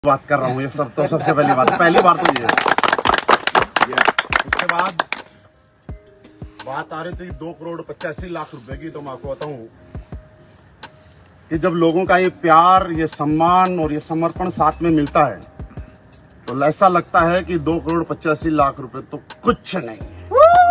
बात कर रहा हूँ, ये सब तो सबसे पहली बात, पहली बार तो ये है। उसके बाद बात आ रही थी 2,85,00,000 रुपए की। तो मैं आपको बताऊं कि जब लोगों का ये प्यार, ये सम्मान और ये समर्पण साथ में मिलता है तो ऐसा लगता है कि 2,85,00,000 रुपए तो कुछ नहीं है।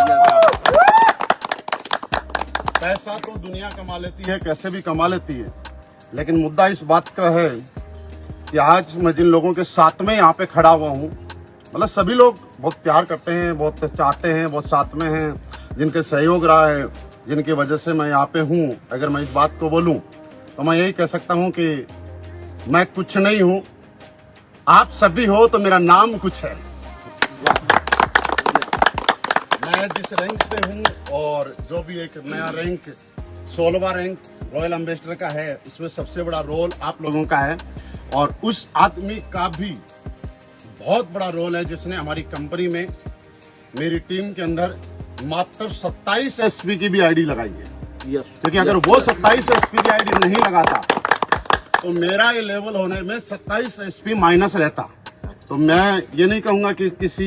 पैसा तो दुनिया कमा लेती है, कैसे भी कमा लेती है, लेकिन मुद्दा इस बात का है कि आज मैं जिन लोगों के साथ में यहाँ पे खड़ा हुआ हूँ, मतलब सभी लोग बहुत प्यार करते हैं, बहुत चाहते हैं, बहुत साथ में हैं, जिनके सहयोग रहा है, जिनकी वजह से मैं यहाँ पे हूँ। अगर मैं इस बात को बोलूँ तो मैं यही कह सकता हूँ कि मैं कुछ नहीं हूँ, आप सभी हो तो मेरा नाम कुछ है। मैं जिस रैंक पे हूँ और जो भी एक नया रैंक 16वां रैंक रॉयल एम्बेसडर का है, उसमें सबसे बड़ा रोल आप लोगों का है। और उस आदमी का भी बहुत बड़ा रोल है जिसने हमारी कंपनी में, मेरी टीम के अंदर मात्र 27 एसपी की भी आईडी लगाई है। क्योंकि अगर वो 27 एसपी की आईडी नहीं लगाता तो मेरा ये लेवल होने में 27 एसपी माइनस रहता। तो मैं ये नहीं कहूंगा कि किसी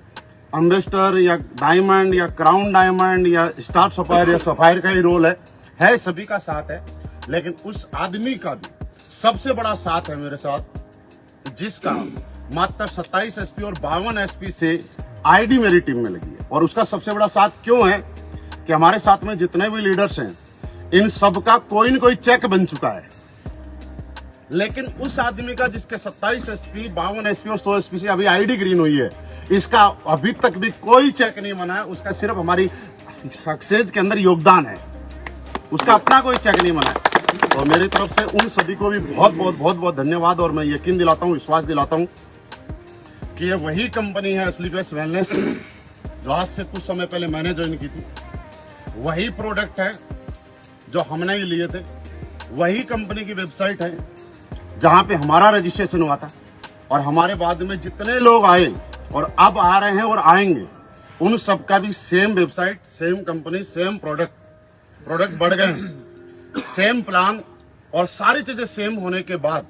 एम्बेसडर या डायमंड या क्राउन डायमंड या स्टार सफायर या सफायर का ही रोल है, सभी का साथ है, लेकिन उस आदमी का भी सबसे बड़ा साथ है मेरे साथ, जिसका मात्र 27 एसपी और 52 एसपी से आईडी मेरी टीम में लगी है। और उसका सबसे बड़ा साथ क्यों है कि हमारे साथ में जितने भी लीडर्स हैं, इन सब का कोई न कोई चेक बन चुका है, लेकिन उस आदमी का जिसके 27 एसपी 52 एसपी और 100 एसपी से अभी आईडी ग्रीन हुई है, इसका अभी तक भी कोई चेक नहीं बना है। उसका सिर्फ हमारी सक्सेस के अंदर योगदान है, उसका अपना कोई चेक नहीं बना है। तो मेरी तरफ से उन सभी को भी बहुत बहुत धन्यवाद। और मैं यकीन दिलाता हूँ, विश्वास दिलाता हूँ कि ये वही कंपनी है स्लीपलेस वेलनेस जो आज से कुछ समय पहले मैंने ज्वाइन की थी। वही प्रोडक्ट है जो हमने ही लिए थे, वही कंपनी की वेबसाइट है जहाँ पे हमारा रजिस्ट्रेशन हुआ था। और हमारे बाद में जितने लोग आए और अब आ रहे हैं और आएंगे, उन सब का भी same website, same company, same product बढ़ गए, सेम प्लान और सारी चीजें सेम होने के बाद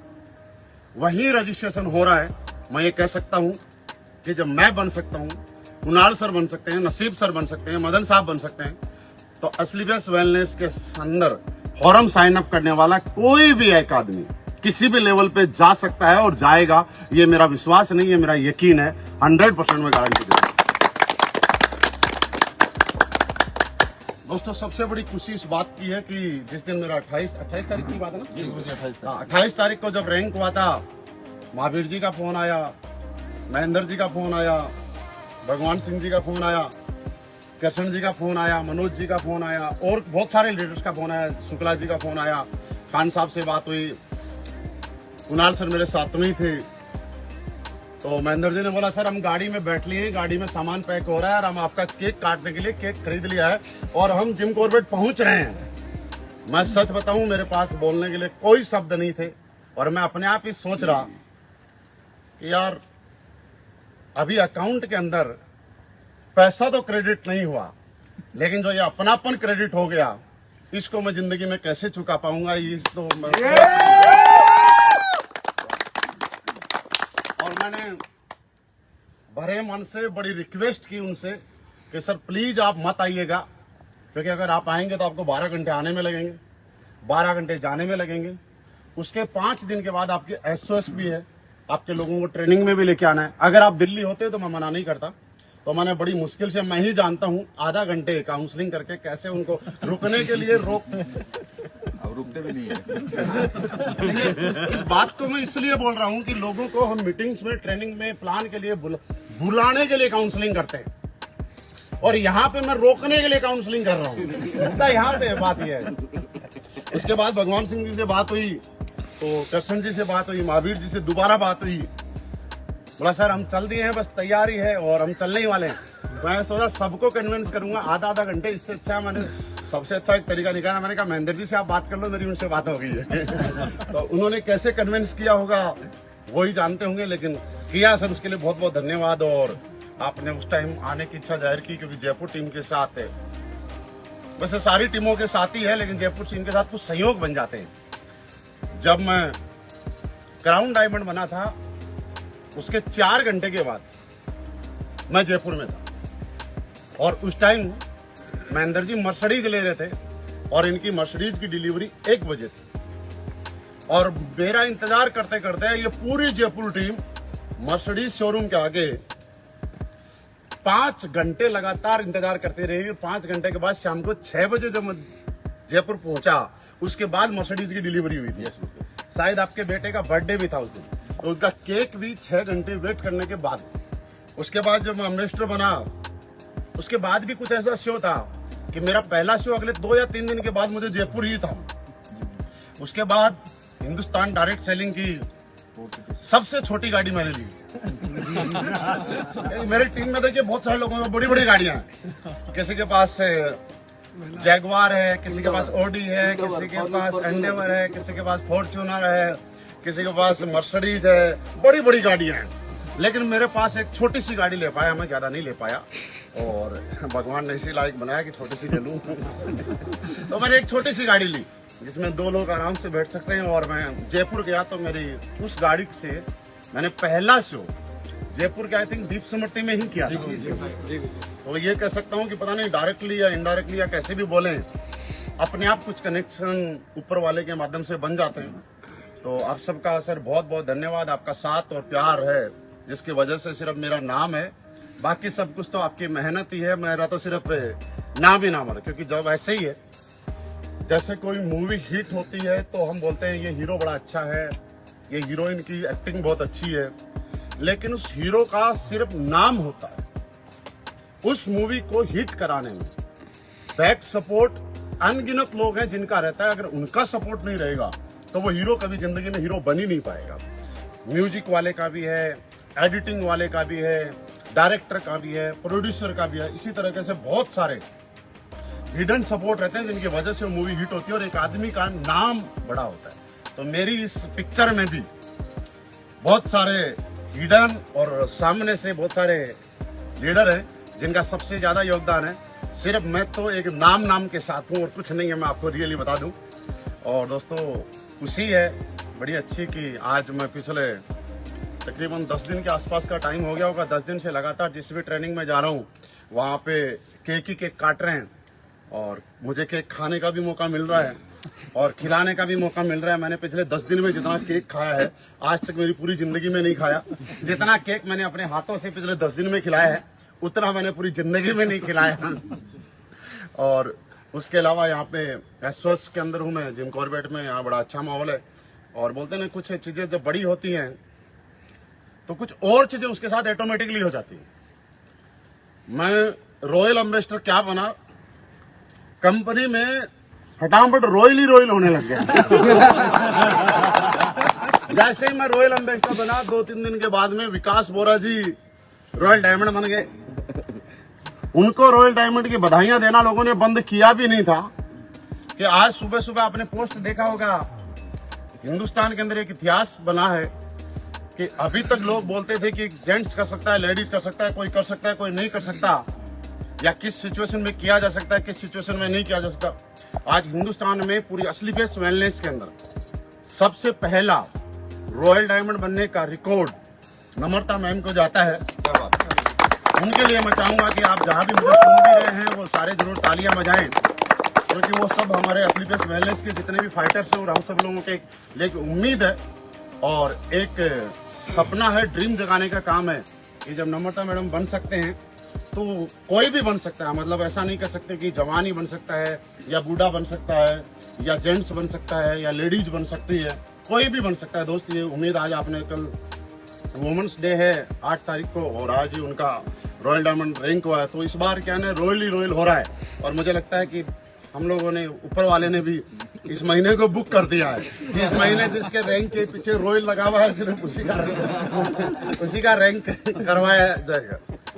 वही रजिस्ट्रेशन हो रहा है। मैं ये कह सकता हूं कि जब मैं बन सकता हूं, कुणाल सर बन सकते हैं, नसीब सर बन सकते हैं, मदन साहब बन सकते हैं, तो स्लीपलेस वेलनेस के अंदर फॉर्म साइन अप करने वाला कोई भी एक आदमी किसी भी लेवल पे जा सकता है और जाएगा। ये मेरा विश्वास नहीं है, मेरा यकीन है, 100% में गारंटी देता हूं। दोस्तों, सबसे बड़ी खुशी इस बात की है कि जिस दिन मेरा 28 तारीख की बात है ना, 28 तारीख को जब रैंक हुआ था, महावीर जी का फोन आया, महेंद्र जी का फोन आया, भगवान सिंह जी का फोन आया, कृष्ण जी का फोन आया, मनोज जी का फोन आया और बहुत सारे लीडर्स का फोन आया, शुक्ला जी का फोन आया, खान साहब से बात हुई, कुणाल सर मेरे साथ में ही थे। तो महेंद्र जी ने बोला, सर हम गाड़ी में बैठ लिए, गाड़ी में सामान पैक हो रहा है और हम आपका केक काटने के लिए केक खरीद लिया है और हम जिम कॉर्बेट पहुंच रहे हैं। मैं सच बताऊं, मेरे पास बोलने के लिए कोई शब्द नहीं थे और मैं अपने आप ही सोच रहा कि यार अभी अकाउंट के अंदर पैसा तो क्रेडिट नहीं हुआ, लेकिन जो ये अपनापन क्रेडिट हो गया, इसको मैं जिंदगी में कैसे चुका पाऊंगा। इस तो और मैंने भरे मन से बड़ी रिक्वेस्ट की उनसे कि सर प्लीज आप मत आइएगा, क्योंकि अगर आप आएंगे तो आपको 12 घंटे आने में लगेंगे, 12 घंटे जाने में लगेंगे। उसके 5 दिन के बाद आपके SOS भी है, आपके लोगों को ट्रेनिंग में भी लेके आना है। अगर आप दिल्ली होते तो मैं मना नहीं करता। तो मैंने बड़ी मुश्किल से, मैं ही जानता हूँ, आधा घंटे काउंसलिंग करके कैसे उनको रुकने के लिए रुकते भी नहीं है। इस बात को मैं इसलिए बोल रहा हूँ कि लोगों को हम मीटिंग्स में, ट्रेनिंग में, प्लान के लिए बुलाने के लिए काउंसलिंग करते हैं और यहाँ पे मैं रोकने के लिए काउंसलिंग कर रहा हूँ। यहाँ पे बात यह है। उसके बाद भगवान सिंह जी से बात हुई, तो कृष्ण जी से बात हुई, महावीर जी से दोबारा बात हुई। बोला सर हम चल दिए हैं, बस तैयारी है और हम चलने ही वाले हैं। मैं सोचा सबको कन्विंस करूंगा आधा घंटे, इससे अच्छा मैंने सबसे अच्छा एक तरीका निकाला। मैंने कहा महेंद्र जी से आप बात कर लो, मेरी उनसे बात हो गई है। तो उन्होंने कैसे कन्विंस किया होगा वो ही जानते होंगे, लेकिन किया सर, उसके लिए बहुत बहुत धन्यवाद। और आपने उस टाइम आने की इच्छा जाहिर की, क्योंकि जयपुर टीम के साथ है, वैसे सारी टीमों के साथ ही है, लेकिन जयपुर टीम के साथ कुछ सहयोग बन जाते हैं। जब मैं क्राउन डायमंड बना था उसके 4 घंटे के बाद मैं जयपुर में था और उस टाइम महेंद्र जी मर्सिडीज ले रहे थे और इनकी मर्सिडीज की डिलीवरी 1 बजे थी और मेरा इंतजार करते करते ये पूरी जयपुर टीम मर्सिडीज शोरूम के आगे 5 घंटे लगातार इंतजार करते रहे। 5 घंटे के बाद शाम को 6 बजे जब मैं जयपुर पहुंचा उसके बाद मर्सिडीज की डिलीवरी हुई थी। शायद आपके बेटे का बर्थडे भी था उस दिन, तो उसका केक भी 6 घंटे वेट करने के बाद। उसके बाद जब मैं एम्बेसडर बना उसके बाद भी कुछ ऐसा शो था कि मेरा पहला शो अगले 2 या 3 दिन के बाद मुझे जयपुर ही था। उसके बाद हिंदुस्तान डायरेक्ट सेलिंग की सबसे छोटी गाड़ी मैंने ली। मेरी टीम में देखिए बहुत सारे लोगों में बड़ी बड़ी गाड़ियां हैं, किसी के पास जैगवार है, किसी के पास ऑडी है, किसी के पास एंडेवर है, किसी के पास फॉर्च्यूनर है, किसी के पास मर्सिडीज है, बड़ी बड़ी गाड़ियां हैं। लेकिन मेरे पास एक छोटी सी गाड़ी ले पाया, मैं ज्यादा नहीं ले पाया और भगवान ने इसी लायक बनाया कि छोटी सी ले लूं। तो मैंने एक छोटी सी गाड़ी ली जिसमें 2 लोग आराम से बैठ सकते हैं और मैं जयपुर गया तो मेरी उस गाड़ी से मैंने पहला शो जयपुर के आई थिंक दीप स्मृति में ही किया था। तो ये कह सकता हूँ कि पता नहीं डायरेक्टली या इनडायरेक्टली या कैसे भी बोले अपने आप कुछ कनेक्शन ऊपर वाले के माध्यम से बन जाते हैं। तो आप सबका सर बहुत बहुत धन्यवाद, आपका साथ और प्यार है जिसकी वजह से सिर्फ मेरा नाम है, बाकी सब कुछ तो आपकी मेहनत ही है। मेरा तो सिर्फ नाम ही नाम है, क्योंकि जब ऐसे ही है जैसे कोई मूवी हिट होती है तो हम बोलते हैं ये हीरो बड़ा अच्छा है, ये हीरोइन की एक्टिंग बहुत अच्छी है, लेकिन उस हीरो का सिर्फ नाम होता है। उस मूवी को हिट कराने में बैक सपोर्ट अनगिनत लोग हैं जिनका रहता है। अगर उनका सपोर्ट नहीं रहेगा तो वो हीरो कभी जिंदगी में हीरो बन ही नहीं पाएगा। म्यूजिक वाले का भी है, एडिटिंग वाले का भी है, डायरेक्टर का भी है, प्रोड्यूसर का भी है, इसी तरीके से बहुत सारे हिडन सपोर्ट रहते हैं जिनकी वजह से वो मूवी हिट होती है और एक आदमी का नाम बड़ा होता है। तो मेरी इस पिक्चर में भी बहुत सारे हिडन और सामने से बहुत सारे लीडर हैं जिनका सबसे ज्यादा योगदान है। सिर्फ मैं तो एक नाम के साथ हूँ और कुछ नहीं है, मैं आपको रियली बता दूं। और दोस्तों खुशी है बड़ी अच्छी कि आज मैं पिछले तकरीबन 10 दिन के आसपास का टाइम हो गया होगा, 10 दिन से लगातार जिस भी ट्रेनिंग में जा रहा हूँ वहाँ पे केक काट रहे हैं और मुझे केक खाने का भी मौका मिल रहा है और खिलाने का भी मौका मिल रहा है। मैंने पिछले 10 दिन में जितना केक खाया है आज तक मेरी पूरी जिंदगी में नहीं खाया। जितना केक मैंने अपने हाथों से पिछले 10 दिन में खिलाया है उतना मैंने पूरी जिंदगी में नहीं खिलाया। और उसके अलावा यहाँ पे एसओएस के अंदर हूँ मैं, जिम कॉर्बेट में, यहाँ बड़ा अच्छा माहौल है। और बोलते हैं कुछ चीजें जब बड़ी होती हैं तो कुछ और चीजें उसके साथ ऑटोमेटिकली हो जाती हैं। मैं रॉयल एम्बेसडर क्या बना, कंपनी में फटाफट रॉयल ही रॉयल होने लग गया। जैसे ही मैं रॉयल एम्बेसडर बना 2-3 दिन के बाद में विकास बोरा जी रॉयल डायमंड बन गए। उनको रॉयल डायमंड की बधाइयां देना लोगों ने बंद किया भी नहीं था कि आज सुबह सुबह आपने पोस्ट देखा होगा, हिंदुस्तान के अंदर एक इतिहास बना है कि अभी तक लोग बोलते थे कि जेंट्स कर सकता है, लेडीज कर सकता है, कोई कर सकता है, कोई नहीं कर सकता, या किस सिचुएशन में किया जा सकता है, किस सिचुएशन में नहीं किया जा सकता। आज हिंदुस्तान में पूरी असली बेस वेलनेस के अंदर सबसे पहला रॉयल डायमंड बनने का रिकॉर्ड नम्रता मैम को जाता है। उनके लिए मैं चाहूंगा कि आप जहां भी मुझे सुन भी रहे हैं वो सारे जरूर तालियां बजाएं, क्योंकि वो सब हमारे असली बेस वेलनेस के जितने भी फाइटर्स हैं और हम सब लोगों के लिए उम्मीद है और एक सपना है, ड्रीम जगाने का काम है कि जब नम्रता मैडम बन सकते हैं तो कोई भी बन सकता है। मतलब ऐसा नहीं कह सकते कि जवान ही बन सकता है या बूढ़ा बन सकता है या जेंट्स बन सकता है या लेडीज बन सकती है, कोई भी बन सकता है। दोस्त ये उम्मीद आज आपने, कल वुमेन्स डे है 8 तारीख को और आज ही उनका रॉयल डायमंड रैंक हुआ है, तो इस बार क्या है रॉयल ही रॉयल हो रहा है। और मुझे लगता है कि हम लोगों ने, ऊपर वाले ने भी इस महीने को बुक कर दिया है कि इस महीने जिसके रैंक के पीछे रॉयल लगा हुआ है सिर्फ उसी का रैंक करवाया जाएगा।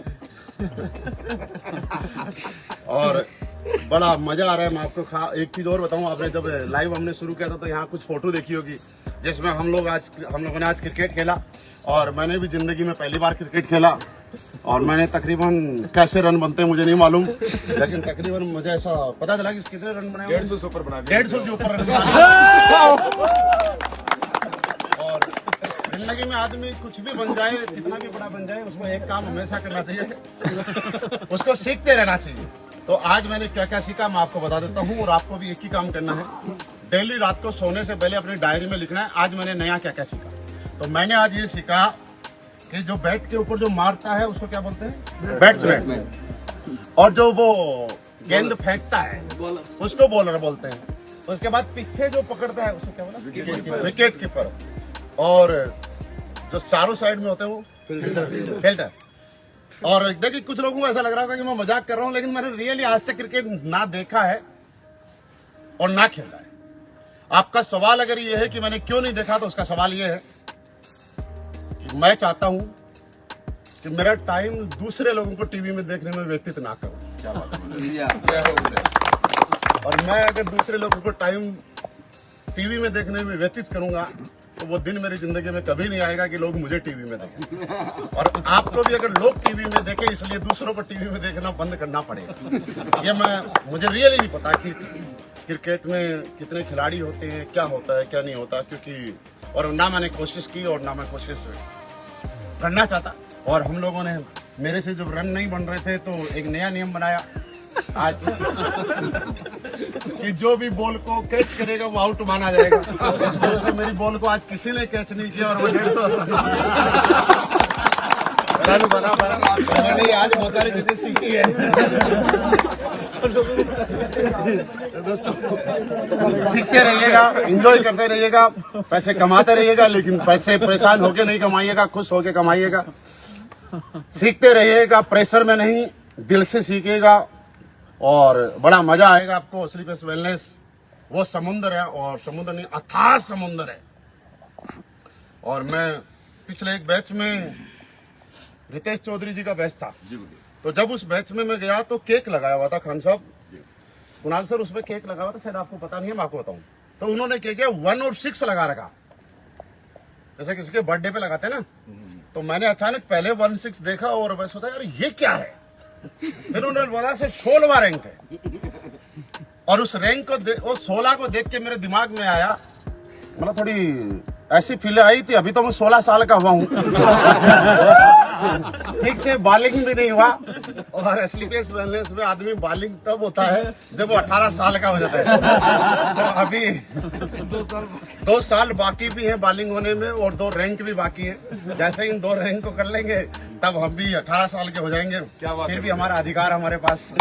और बड़ा मजा आ रहा है। मैं आपको एक चीज और बताऊं, आपने जब लाइव हमने शुरू किया था तो यहाँ कुछ फोटो देखी होगी जिसमें हम लोगों ने आज क्रिकेट खेला और मैंने भी जिंदगी में पहली बार क्रिकेट खेला और मैंने तकरीबन कैसे रन बनते हैं मुझे नहीं मालूम, लेकिन तकरीबन मुझे ऐसा पता चला कि कितने रन बनाए, 150 से ऊपर बना, 150 से ऊपर रन बनाए। और जिंदगी में आदमी कुछ भी बन जाए, कितना भी बड़ा बन जाए, उसको एक काम हमेशा करना चाहिए, उसको सीखते रहना चाहिए। तो आज मैंने क्या क्या सीखा मैं आपको बता देता हूँ, और आपको भी एक ही काम करना है, डेली रात को सोने से पहले अपनी डायरी में लिखना है आज मैंने नया क्या क्या सीखा। तो मैंने आज ये सीखा कि जो बैट के ऊपर जो मारता है उसको क्या बोलते हैं? बैट्समैन। और जो वो गेंद फेंकता है उसको बॉलर बोलते हैं। उसके बाद पीछे जो पकड़ता है उसको क्या बोला? Wicket keeper. और जो चारों साइड में होते हैं वो फील्डर। और देखिए कुछ लोगों को ऐसा लग रहा होगा कि मैं मजाक कर रहा हूँ, लेकिन मैंने रियली आज तक क्रिकेट ना देखा है और ना खेला है। आपका सवाल अगर ये है कि मैंने क्यों नहीं देखा, तो उसका सवाल ये है कि मैं चाहता हूं कि मेरा टाइम दूसरे लोगों को टीवी में देखने में व्यतीत ना करूं। क्या बात है? और मैं अगर दूसरे लोगों को टाइम टीवी में देखने में व्यतीत करूंगा तो वो दिन मेरी जिंदगी में कभी नहीं आएगा कि लोग मुझे टीवी में देखें। और आपको भी अगर लोग टीवी में देखें, इसलिए दूसरों को टीवी में देखना बंद करना पड़ेगा। ये मुझे रियली नहीं पता कि क्रिकेट में कितने खिलाड़ी होते हैं, क्या होता है क्या नहीं होता, क्योंकि और ना मैंने कोशिश की और ना मैं कोशिश करना चाहता। और हम लोगों ने मेरे से जब रन नहीं बन रहे थे तो एक नया नियम बनाया आज कि जो भी बॉल को कैच करेगा वो आउट माना जाएगा। इस वजह से मेरी बॉल को आज किसी ने कैच नहीं किया और वो 150 रन बना। मैंने आज बहुत सारी चीजें सीखी है। दोस्तों सीखते रहिएगा, एंजॉय करते रहिएगा, पैसे कमाते रहिएगा, लेकिन पैसे परेशान होके नहीं कमाइएगा, खुश होके कमाइएगा। सीखते रहिएगा, प्रेशर में नहीं, दिल से सीखिएगा और बड़ा मजा आएगा आपको। स्लीपर्स वेलनेस वो समुद्र है, और समुद्र नहीं अथाह समुद्र है। और मैं पिछले एक बैच में रितेश चौधरी जी का बैच था, तो जब उस बैच में मैं गया तो केक लगाया हुआ था खान साहब, कुणाल सर उसमें केक लगा हुआ था, शायद आपको पता नहीं है, मैं आपको बताऊं। तो उन्होंने क्या किया 1 और 6 लगा रखा, जैसे किसी के बर्थडे पे लगाते हैं ना। तो मैंने अचानक पहले 1-6 देखा और मैं सोचा यार ये क्या है। फिर उन्होंने बोला से 16वां रैंक है, और उस रैंक को 16 को देख के मेरे दिमाग में आया, मतलब थोड़ी ऐसी फील आई थी अभी तो मैं 16 साल का हुआ हूँ। ठीक से बॉलिंग भी नहीं हुआ। और स्लीपर्स वेलनेस में आदमी बॉलिंग तब होता है जब वो 18 साल का हो जाता है। तो अभी 2 साल बाकी भी है बॉलिंग होने में, और 2 रैंक भी बाकी है। जैसे इन 2 रैंक को कर लेंगे तब हम भी 18 साल के हो जाएंगे। फिर भी हमारा अधिकार हमारे पास,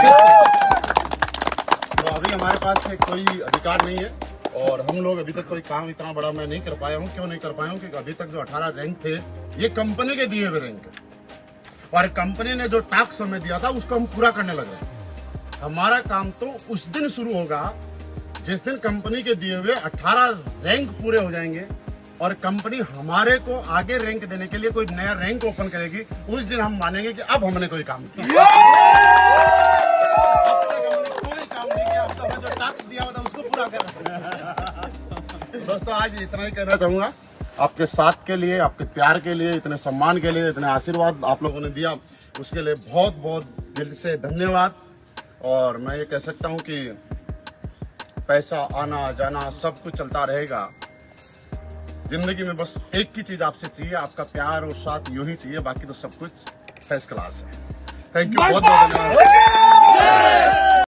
तो अभी हमारे पास कोई अधिकार नहीं है। और हम लोग अभी तक कोई काम इतना बड़ा मैं नहीं कर पाया हूँ। क्यों नहीं कर पाया हूँ? क्योंकि अभी तक जो 18 रैंक थे ये कंपनी के दिए हुए रैंक है, और कंपनी ने जो टास्क हमें दिया था उसको हम पूरा करने लगे। हमारा काम तो उस दिन शुरू होगा जिस दिन कंपनी के दिए हुए 18 रैंक पूरे हो जाएंगे, और कंपनी हमारे को आगे रैंक देने के लिए कोई नया रैंक ओपन करेगी। उस दिन हम मानेंगे कि अब हमने कोई काम किया। जो टास्क दिया था उसको पूरा कर। दोस्तों आज इतना ही कहना चाहूंगा। आपके साथ के लिए, आपके प्यार के लिए, इतने सम्मान के लिए, इतने आशीर्वाद आप लोगों ने दिया, उसके लिए बहुत बहुत दिल से धन्यवाद। और मैं ये कह सकता हूँ कि पैसा आना जाना सब कुछ चलता रहेगा, जिंदगी में बस एक ही चीज आपसे चाहिए, आपका प्यार और साथ यूं ही चाहिए, बाकी तो सब कुछ फर्स्ट क्लास है। थैंक यू, बहुत बहुत धन्यवाद।